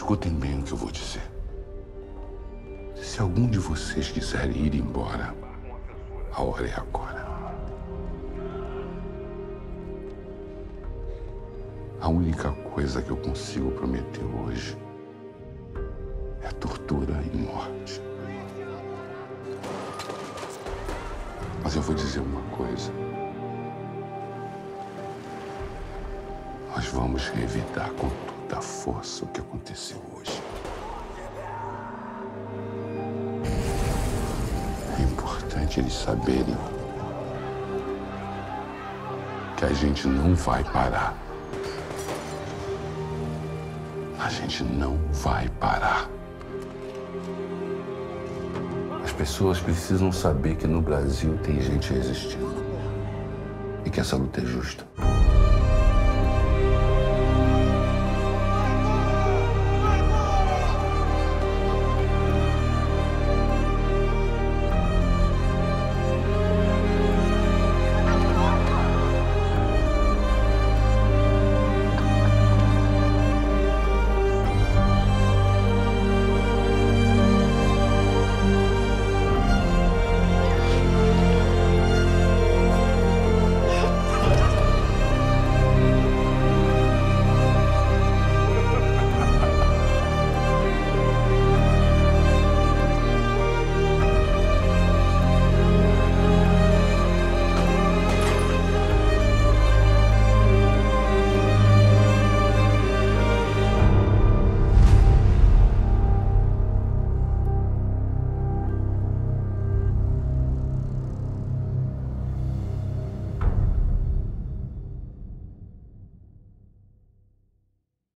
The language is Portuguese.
Escutem bem o que eu vou dizer. Se algum de vocês quiser ir embora, a hora é agora. A única coisa que eu consigo prometer hoje é tortura e morte. Mas eu vou dizer uma coisa. Nós vamos revidar com toda a força o que aconteceu hoje. É importante eles saberem que a gente não vai parar. A gente não vai parar. As pessoas precisam saber que no Brasil tem gente resistindo e que essa luta é justa.